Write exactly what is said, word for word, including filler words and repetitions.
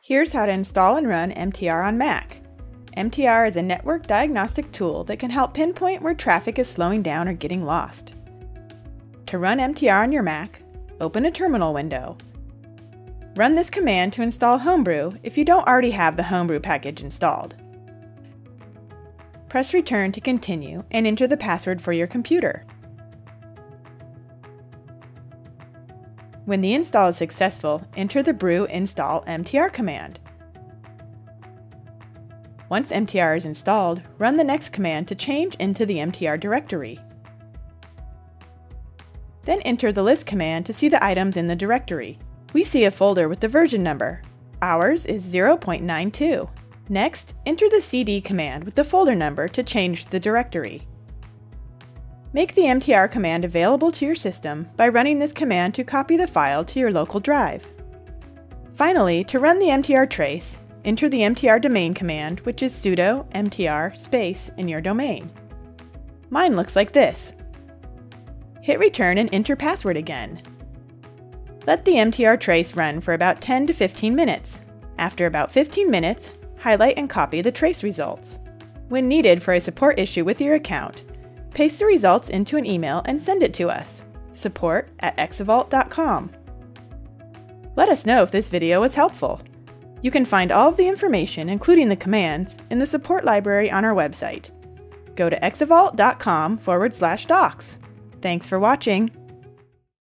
Here's how to install and run M T R on Mac. M T R is a network diagnostic tool that can help pinpoint where traffic is slowing down or getting lost. To run M T R on your Mac, open a terminal window. Run this command to install Homebrew if you don't already have the Homebrew package installed. Press Return to continue and enter the password for your computer. When the install is successful, enter the brew install M T R command. Once M T R is installed, run the next command to change into the M T R directory. Then enter the list command to see the items in the directory. We see a folder with the version number. Ours is zero point nine two. Next, enter the cd command with the folder number to change the directory. Make the M T R command available to your system by running this command to copy the file to your local drive. Finally, to run the M T R trace, enter the M T R domain command, which is sudo mtr space in your domain. Mine looks like this. Hit return and enter password again. Let the M T R trace run for about ten to fifteen minutes. After about fifteen minutes, highlight and copy the trace results. When needed for a support issue with your account, paste the results into an email and send it to us, support at exavault dot com. Let us know if this video was helpful. You can find all of the information, including the commands, in the support library on our website. Go to exavault dot com forward slash docs. Thanks for watching.